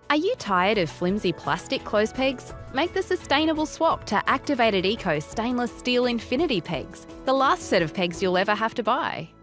Are you tired of flimsy plastic clothes pegs? Make the sustainable swap to Activated Eco stainless steel infinity pegs, the last set of pegs you'll ever have to buy.